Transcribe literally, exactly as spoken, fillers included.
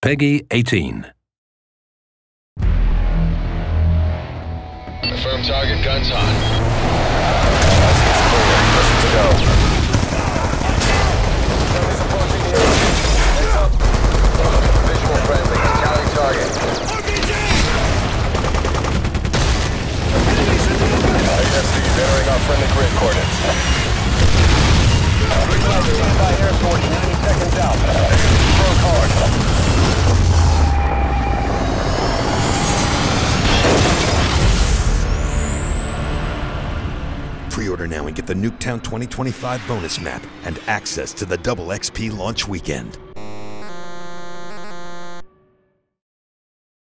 Peggy eighteen. Confirm target, guns hot. It's clear. Listen to go. Enemies approaching the area. Heads up. Visual friendly. Tally target. I S P is entering our friendly grid coordinates. Green light standby air force ninety seconds out. Broke hard. Pre-order now and get the Nuketown twenty twenty-five bonus map and access to the double X P launch weekend.